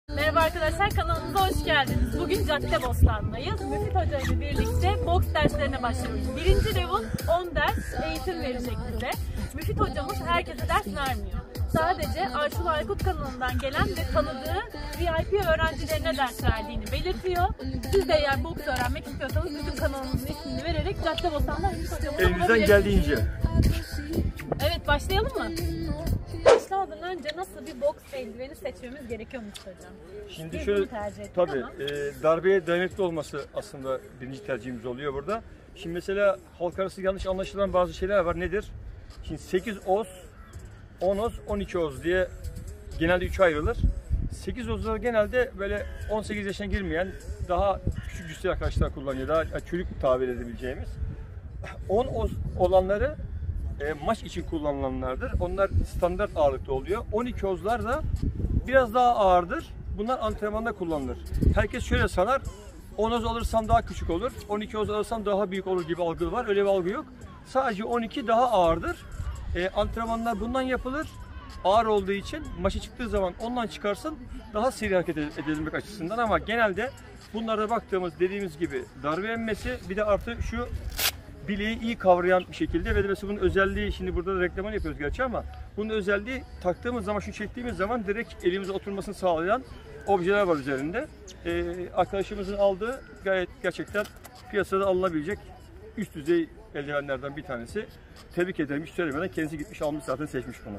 Merhaba arkadaşlar, kanalımıza hoş geldiniz. Bugün Caddebostan'dayız. Müfit Hoca ile birlikte boks derslerine başlıyoruz. Birinci level 10 ders eğitim verecek bize. Müfit hocamız herkese ders vermiyor. Sadece Arşul Aykut kanalından gelen ve tanıdığı VIP öğrencilerine ders verdiğini belirtiyor. Siz de eğer boks öğrenmek istiyorsanız bizim kanalımızın ismini vererek Caddebostan'dan Müfit hocamıza elimizden geldiğince. Evet, başlayalım mı? Başlamadan önce nasıl bir boks eldiveni seçmemiz gerekiyormuş hocam? Şimdi biz şöyle, tabii darbeye dayanıklı olması aslında birinci tercihimiz oluyor burada. Şimdi mesela halk arası yanlış anlaşılan bazı şeyler var. Nedir? Şimdi 8 oz, 10 oz, 12 oz diye genelde 3'e ayrılır. 8 ozlar genelde böyle 18 yaşına girmeyen daha küçük cüsseli arkadaşlar kullanıyor. Daha çocuk tabir edebileceğimiz. 10 oz olanları maç için kullanılanlardır. Onlar standart ağırlıkta oluyor. 12 ozlar da biraz daha ağırdır. Bunlar antrenmanda kullanılır. Herkes şöyle sanar. 10 oz alırsam daha küçük olur. 12 oz alırsam daha büyük olur gibi algı var. Öyle bir algı yok. Sadece 12 daha ağırdır. Antrenmanlar bundan yapılır. Ağır olduğu için maça çıktığı zaman ondan çıkarsın. Daha seri hareket edilmek açısından, ama genelde bunlara baktığımız, dediğimiz gibi darbe emmesi, bir de artı şu bileği iyi kavrayan bir şekilde ve de mesela bunun özelliği, şimdi burada da reklamını yapıyoruz gerçi, ama bunun özelliği taktığımız zaman, şu çektiğimiz zaman direkt elimize oturmasını sağlayan objeler var üzerinde. Arkadaşımızın aldığı gayet gerçekten piyasada alınabilecek üst düzey eldivenlerden bir tanesi. Tebrik ederim, hiç söylemeden kendisi gitmiş almış, zaten seçmiş bunu.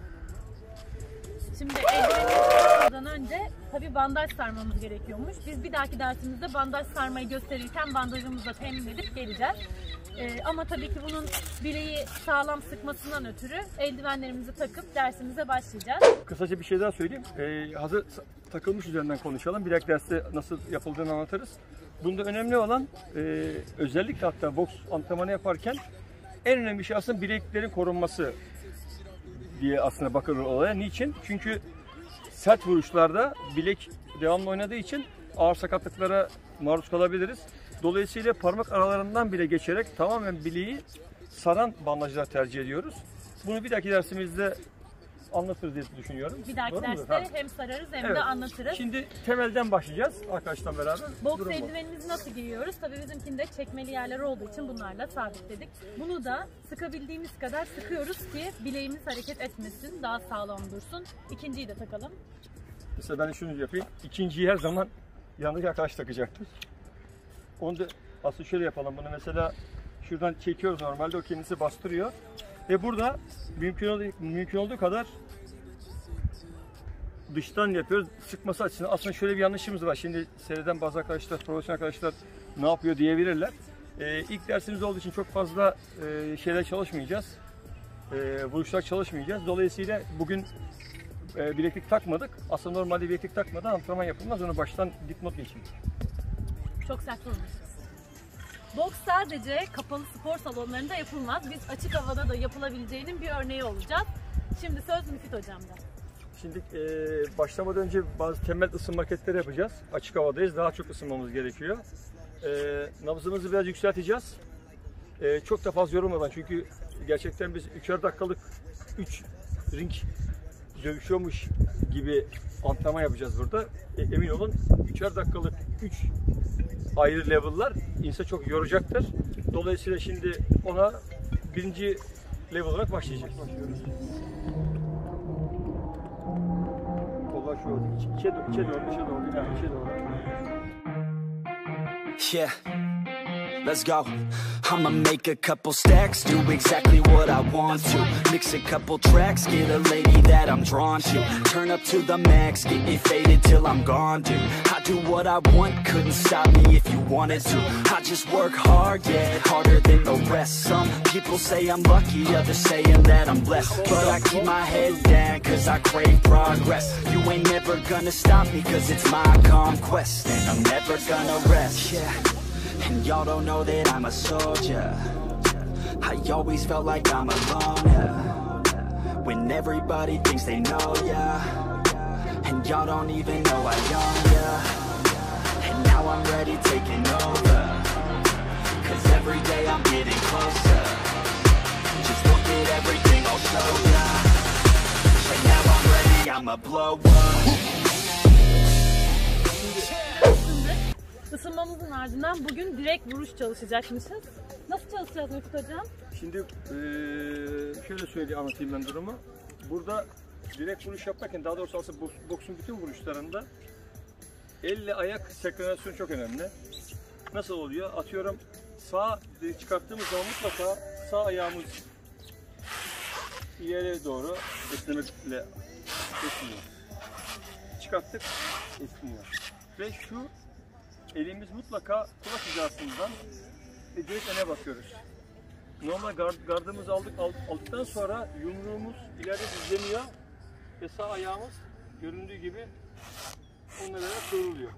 Şimdi eldiveni önce tabii bandaj sarmamız gerekiyormuş. Biz bir dahaki dersimizde bandaj sarmayı gösterirken bandajımızı da temin edip geleceğiz. Ama tabii ki bunun bileği sağlam sıkmasından ötürü eldivenlerimizi takıp dersimize başlayacağız. Kısaca bir şey daha söyleyeyim. Hazır takılmış üzerinden konuşalım. Bir dahaki derste nasıl yapıldığını anlatırız. Bunda önemli olan özellikle hatta boks antrenmanı yaparken en önemli şey aslında bileklerin korunması diye aslında bakılır olaya. Niçin? Çünkü sert vuruşlarda bilek devamlı oynadığı için ağır sakatlıklara maruz kalabiliriz. Dolayısıyla parmak aralarından bile geçerek tamamen bileği saran bandajlar tercih ediyoruz. Bunu bir dahaki dersimizde anlatırız diye düşünüyorum. Bir dahaki derste hem sararız hem de anlatırız. Şimdi temelden başlayacağız arkadaşlarla beraber. Boks eldivenimizi nasıl giyiyoruz? Tabii bizimkinde çekmeli yerler olduğu için bunlarla sabitledik. Bunu da sıkabildiğimiz kadar sıkıyoruz ki bileğimiz hareket etmesin, daha sağlam dursun. İkinciyi de takalım. Mesela ben şunu yapayım. İkinciyi her zaman yanındaki arkadaş takacaktır. Onu da aslında şöyle yapalım. Bunu mesela şuradan çekiyoruz normalde, o kendisi bastırıyor. Ve burada mümkün olduğu kadar dıştan yapıyoruz, sıkması açısından. Aslında şöyle bir yanlışımız var. Şimdi seyreden bazı arkadaşlar, profesyonel arkadaşlar ne yapıyor diyebilirler. İlk dersimiz olduğu için çok fazla şeyler çalışmayacağız. Vuruşlar çalışmayacağız. Dolayısıyla bugün bileklik takmadık. Aslında normalde bileklik takmadan antrenman yapılmaz. Onu baştan dipnot geçirdik. Çok sert vurmuşuz. Boks sadece kapalı spor salonlarında yapılmaz. Biz açık havada da yapılabileceğinin bir örneği olacağız. Şimdi söz Müfit hocamda. Şimdi başlamadan önce bazı temel ısınma hareketleri yapacağız. Açık havadayız. Daha çok ısınmamız gerekiyor. Nabzımızı biraz yükselteceğiz. Çok da fazla yorulmadan, çünkü gerçekten biz 3'er dakikalık 3 ring dövüşüyormuş gibi antrenman yapacağız burada. Emin olun 3'er dakikalık 3 ayrı level'lar insanı çok yoracaktır. Dolayısıyla şimdi ona birinci level olarak başlayacağız. Kollar şu içe doğru. Yeah, let's go. I'ma make a couple stacks, do exactly what I want to. Mix a couple tracks, get a lady that I'm drawn to. Turn up to the max, get me faded till I'm gone, dude. I do what I want, couldn't stop me if you wanted to. I just work hard, yeah, harder than the rest. Some people say I'm lucky, others saying that I'm blessed. But I keep my head down, cause I crave progress. You ain't never gonna stop me, cause it's my conquest. And I'm never gonna rest, yeah. And y'all don't know that I'm a soldier. I always felt like I'm alone, yeah. When everybody thinks they know, yeah. And y'all don't even know I own, yeah. And now I'm ready taking over. Cause every day I'm getting closer. Just look at everything I'll show ya. Right now I'm ready, I'ma blow up. ardından bugün direkt vuruş çalışacakmışız. Nasıl çalışacağız Müfit Hocam? Şimdi şöyle söyleyeyim, anlatayım ben durumu. Burada direkt vuruş yaparken, daha doğrusu aslında boksun bütün vuruşlarında elle ayak senkronizasyonu çok önemli. Nasıl oluyor? Atıyorum, sağ çıkarttığımız zaman mutlaka sağ ayağımız ileri doğru esnemekle esniyor. Çıkarttık, esniyor. Ve şu elimiz mutlaka kulak hizasından direkt öne bakıyoruz. Normal gardımızı aldıktan sonra yumruğumuz ileride düzleniyor ve sağ ayağımız göründüğü gibi onlara kıvrılıyor.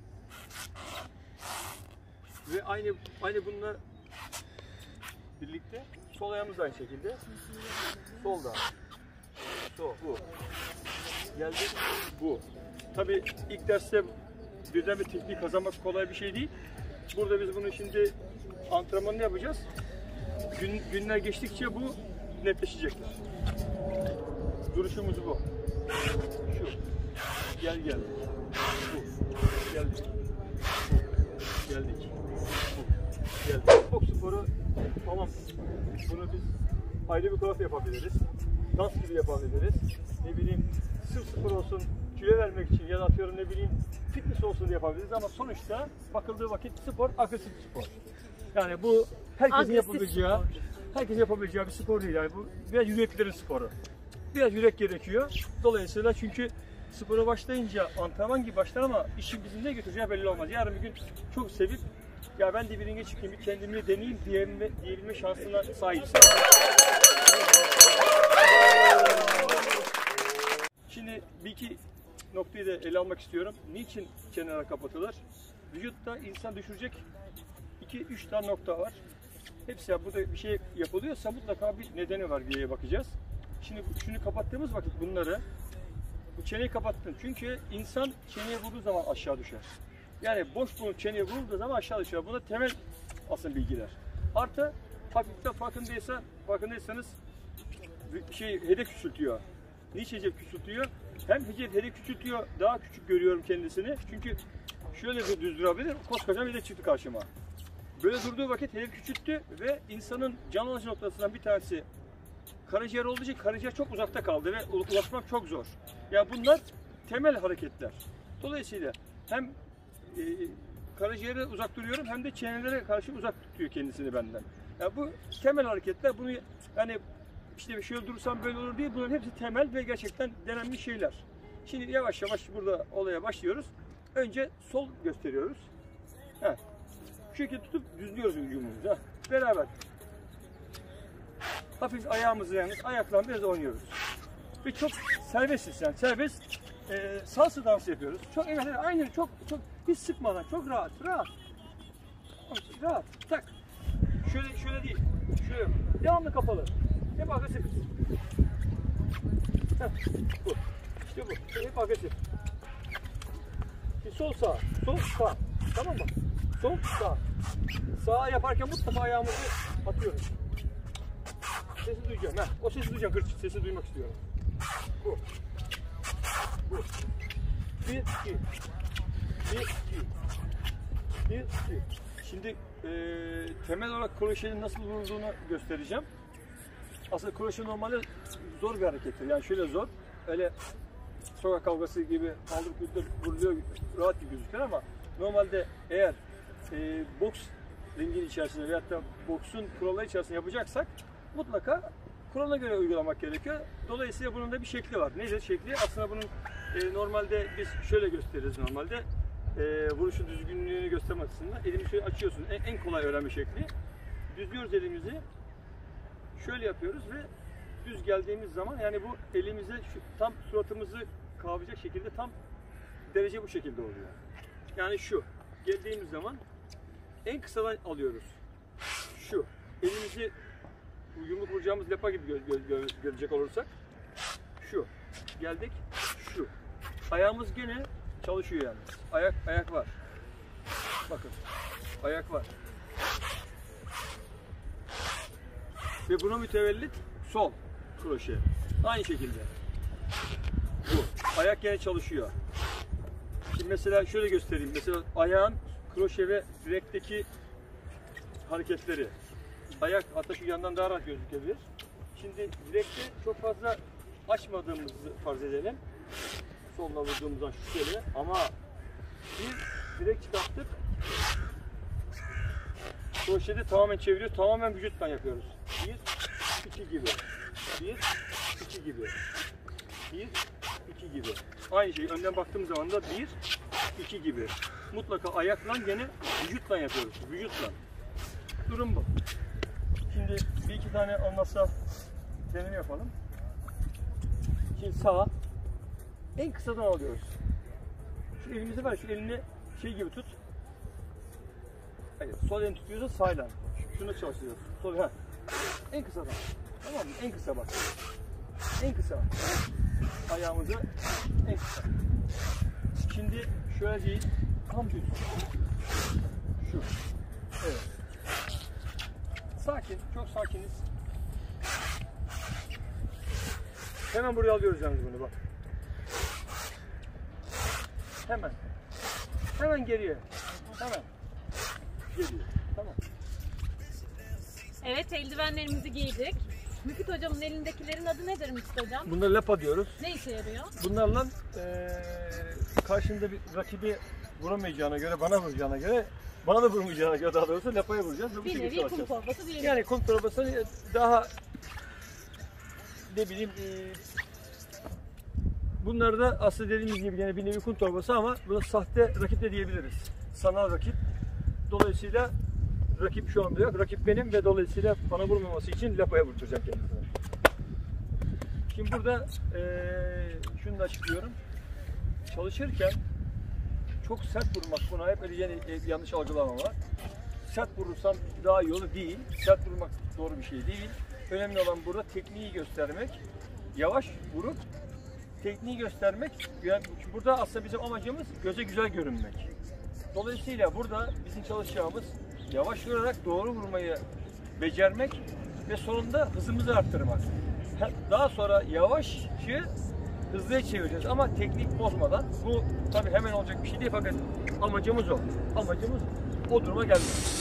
Ve aynı bununla birlikte sol ayağımız da aynı şekilde. Solda. Sol, bu. Geldi, bu. Tabii ilk derste birden bir teknik kazanmak kolay bir şey değil. Burada biz bunu şimdi antrenmanını yapacağız. Günler geçtikçe bu netleşecektir. Duruşumuz bu. Şu. Gel. Bu. Geldik. Bu. Geldik. Bu. Geldik. Boks sporu tamam. Bunu biz ayrı bir klas yapabiliriz. Dans gibi yapabiliriz. Ne bileyim, sırf spor olsun, kilo vermek için ya da atıyorum ne bileyim fitness olsun diye yapabiliriz ama sonuçta bakıldığı vakit spor agresif spor. Yani bu herkesin yapabileceği bir spor değil. Yani bu biraz yüreklilerin sporu. Biraz yürek gerekiyor. Dolayısıyla çünkü spora başlayınca antrenman gibi başlar ama işin bizim ne götüreceği belli olmaz. Yarın bir gün çok sevip ya ben de bir ringe çıkayım, bir kendimi deneyeyim diyebilme şansına sahipsin. Şimdi bir iki noktayı da ele almak istiyorum. Niçin çeneler kapatılır? Vücutta insan düşürecek 2-3 tane nokta var. Hepsi ya, burada bir şey yapılıyorsa mutlaka bir nedeni var diye bakacağız. Şimdi şunu kapattığımız vakit bu çeneyi kapattın. Çünkü insan çeneye vurduğu zaman aşağı düşer. Yani boş bulunup çeneye vurulduğu zaman aşağı düşer. Buna temel aslında bilgiler. Artı hafiften farkındaysanız hedef küçültüyor. Niçin hedef küçültüyor? Hem hedef küçültüyor, daha küçük görüyorum kendisini. Çünkü şöyle bir düz durabilir, koskocaman hedef çıktı karşıma. Böyle durduğu vakit hedef küçülttü ve insanın can alıcı noktasından bir tanesi karaciğer olduğu için karaciğer çok uzakta kaldı ve ulaşmak çok zor. Yani bunlar temel hareketler. Dolayısıyla hem karaciğere uzak duruyorum hem de çenelere karşı uzak tutuyor kendisini benden. Yani bu temel hareketler. Bunu yani işte şöyle durursam böyle olur diye, bunların hepsi temel ve gerçekten denenmiş şeyler. Şimdi yavaş yavaş burada olaya başlıyoruz. Önce sol gösteriyoruz. Evet. Şu şekilde tutup düzlüyoruz vücudumuzu. Beraber. Hafif ayağımızı ayaklarla biraz oynuyoruz. Ve çok serbestiz yani. Serbest salsa dansı yapıyoruz. Çok aynen çok hiç sıkmadan, çok rahat. Rahat. Tak. Şöyle değil. Şöyle. Devamlı kapalı. Hep agresif. Bu. İşte bu. Hep agresif. Sol sağ. Tamam mı? Sol sağ. Sağ yaparken mutlaka ayağımızı atıyoruz. Sesi duyacağım. O sesi duyacağım. Sesi duymak istiyorum. Bu. 1, 2. Şimdi temel olarak kroşenin nasıl vurulduğunu göstereceğim. Aslında kroşe normalde zor bir harekettir. Yani şöyle zor. Öyle sokak kavgası gibi kaldırıp vuruluyor, rahat gibi gözükür ama normalde eğer boks ringin içerisinde veyahut da boksun kuralları içerisinde yapacaksak mutlaka kurala göre uygulamak gerekiyor. Dolayısıyla bunun da bir şekli var. Nedir şekli? Aslında bunun normalde biz şöyle gösteririz normalde. Vuruşun düzgünlüğünü göstermek açısından elimi şöyle açıyorsun. En kolay öğrenme şekli. Düzlüyoruz elimizi. Şöyle yapıyoruz ve düz geldiğimiz zaman yani bu elimize tam suratımızı kavrayacak şekilde tam derece bu şekilde oluyor. Yani şu geldiğimiz zaman en kısadan alıyoruz. Şu elimizi yumruk vuracağımız lapa gibi görecek olursak şu geldik, şu ayağımız gene çalışıyor yani. Ayak var. Bakın ayak var. Ve buna mütevellit sol kroşe. Aynı şekilde. Bu. Ayak gene çalışıyor. Şimdi mesela şöyle göstereyim. Mesela ayağın kroşe ve direkteki hareketleri. Ayak hatta şu yandan daha rahat gözükebilir. Şimdi direkte çok fazla açmadığımızı farz edelim. Solla vurduğumuzdan şu şöyle ama biz direkt çıkarttık. Kroşede tamamen çeviriyoruz. Tamamen vücuttan yapıyoruz. 1, 2 gibi. 1, 2 gibi. 1, 2 gibi. Aynı şey. Önden baktığımız zaman da 1, 2 gibi. Mutlaka ayakla gene vücutla yapıyoruz. Vücutla. Durum bu. Şimdi bir iki tane anlatsa deneme yapalım. Şimdi sağa en kısadan alıyoruz. Şu elimizi var, şu elini şey gibi tut. Hayır, sol elini tutuyorsa sağla. Şunu çalıştırıyoruz. Sol, ha. En kısadan. Tamam mı? En kısa bak. En kısa. Ayağımızı en kısa. Şimdi şöyle değil, tam düz. Şu. Evet. Sakin, çok sakiniz. Hemen buraya alıyoruz yalnız bunu bak. Hemen. Hemen geriye. Hemen. Geliyor. Tamam. Evet, eldivenlerimizi giydik. Müfit hocamın elindekilerin adı nedir Müfit hocam? Bunları lapa diyoruz. Ne işe yarıyor? Bunlarla karşında bir rakibi vuramayacağına göre, bana vuracağına göre, bana da vurmayacağına göre daha doğrusu lapaya vuracağız. Ve bu Bir nevi kum torbası diyelim. Yani kum torbası daha ne bileyim bunlar da aslında dediğimiz gibi yani bir nevi kum torbası ama buna sahte rakip de diyebiliriz. Sanal rakip. Dolayısıyla rakip şu anda yok. Rakip benim ve dolayısıyla bana vurmaması için lapaya vuracağım kendisine. Şimdi burada şunu da açıklıyorum. Çalışırken çok sert vurmak, buna hep öyle yani yanlış algılama var. Sert vurursam daha iyi olur değil. Sert vurmak doğru bir şey değil. Önemli olan burada tekniği göstermek. Yavaş vurup tekniği göstermek. Yani burada aslında bizim amacımız göze güzel görünmek. Dolayısıyla burada bizim çalışacağımız yavaş vurarak doğru vurmayı becermek ve sonunda hızımızı arttırmak. Daha sonra yavaşı hızlıya çevireceğiz ama teknik bozmadan. Bu tabii hemen olacak bir şey değil fakat amacımız o. Amacımız o duruma gelmek.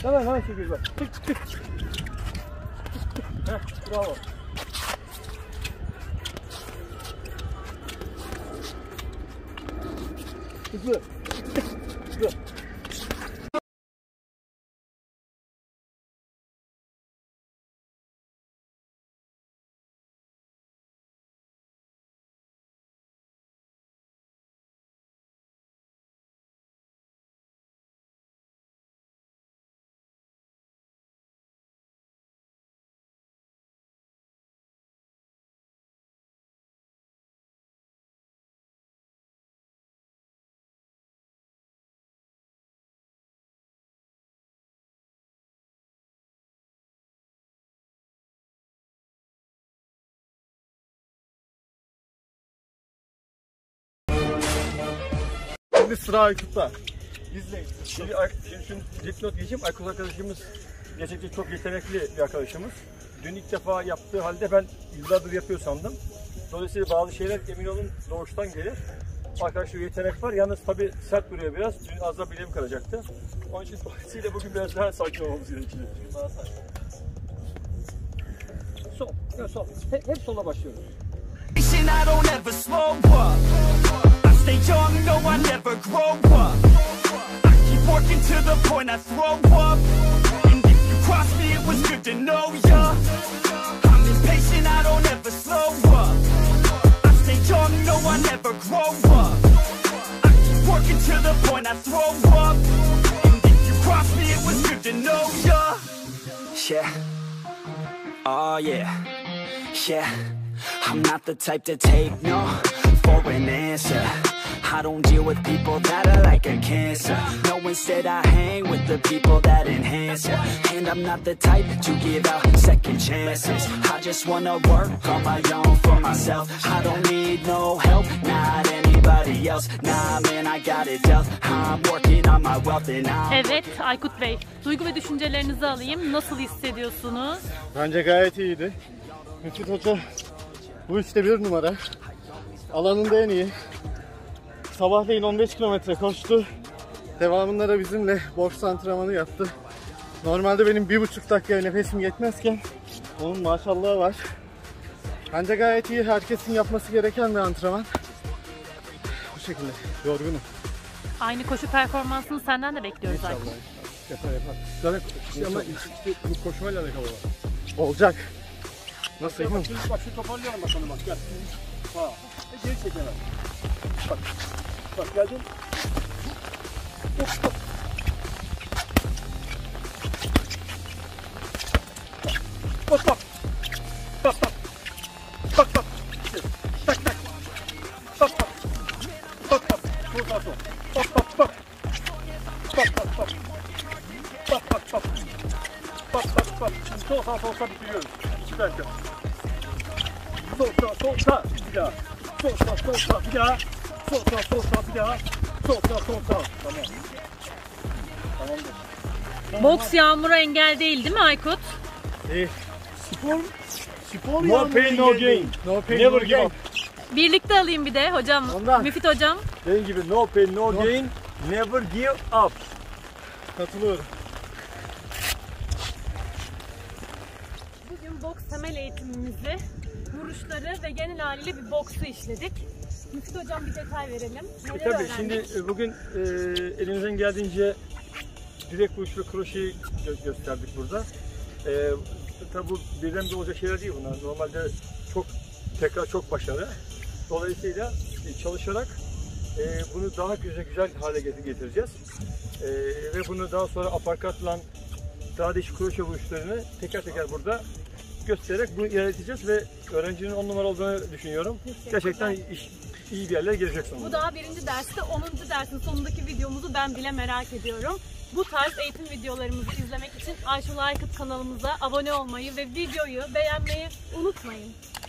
Hemen çekiyoruz bak. Tık. Heh, bravo. Hızlı. Şimdi sıra Aykut'ta. İzleyin. Şimdi dipnot geçeyim. Aykut arkadaşımız gerçekten çok yetenekli bir arkadaşımız. Dün ilk defa yaptığı halde ben yıllardır yapıyor sandım. Dolayısıyla bazı şeyler emin olun doğuştan gelir. Arkadaşlar yetenek var. Yalnız tabii sert duruyor biraz. Dün az da bileğim kıracaktı. Onun için dolayısıyla bugün biraz daha sakin olmamız gerekiyor. Daha sakin. Sol. Evet, sol. Hep sola başlıyoruz. I don't ever slow up. I stay young, no I never grow up. I keep working to the point I throw up. And if you cross me, it was good to know ya. I'm impatient, I don't ever slow up. I stay young, no I never grow up. I keep working to the point I throw up. And if you cross me, it was good to know ya. Yeah. Oh yeah. Yeah. I'm not the type to take no for an answer. I don't deal with people that are like a cancer. No, instead I hang with the people that enhance ya. And I'm not the type to give out second chances. I just wanna work on my own for myself. I don't need no help, not anybody else. Nah man, I got it dealt. I'm working on my wealth and I'm... Evet Aykut Bey, duygu ve düşüncelerinizi alayım. Nasıl hissediyorsunuz? Bence gayet iyiydi. Müfit Hoca bu işte bir numara. Alanında en iyi. Sabahleyin 15 kilometre koştu. Devamında da bizimle boks antrenmanı yaptı. Normalde benim 1,5 dakikaya nefesim yetmezken onun maşallahı var. Bence gayet iyi. Herkesin yapması gereken bir antrenman. Bu şekilde. Yorgunum. Aynı koşu performansını senden de bekliyoruz Aykut. Yapar. Zaten ama işte bu koşmayla alakalı var. Olacak. Nasıl? Bak şu toparlayalım bakalım bak gel. Bak. Geri çek hemen. Bak. Bak geldin. Hop. Bak. Bak. Bak. Bak. Bak. Tak tak. Bak bak. Bak bak. Sol sağ sol. Bak bak bak. Bak bak bak. Bak bak bak. Bak bak bak. Sol sağ sol sağ bitiriyoruz. Süper. Sol sağ bir daha. Sol sağ bir daha. Sol sağ bir daha. Sol sağ. Tamam. Tamamdır. Boks yağmura engel değil mi Aykut? Spor No pain no gain. No pain Never no give gain. up. Birlikte alayım bir de hocam. Ondan. Müfit hocam. Dediğim gibi no pain no gain. Never give up. Katılıyorum. Bugün boks temel eğitimimizi, vuruşları ve genel haliyle bir boksu işledik. Müfit hocam bir detay verelim. Neler Tabii öğrendik? şimdi bugün elimizden geldiğince direkt vuruş ve kroşeyi gösterdik burada. Tabii bu birden bir olacak şeyler değil bunlar. Normalde çok başarı. Dolayısıyla çalışarak bunu daha güzel hale getireceğiz. Ve bunu daha sonra aparkatla daha değişik kroşe vuruşlarını teker burada göstererek bunu ilerleteceğiz ve öğrencinin 10 numara olduğunu düşünüyorum. Gerçekten iyi bir yerlere gelecek sonunda. Bu daha birinci derste, 10. dersin sonundaki videomuzu ben bile merak ediyorum. Bu tarz eğitim videolarımızı izlemek için Ayşul Aykut kanalımıza abone olmayı ve videoyu beğenmeyi unutmayın.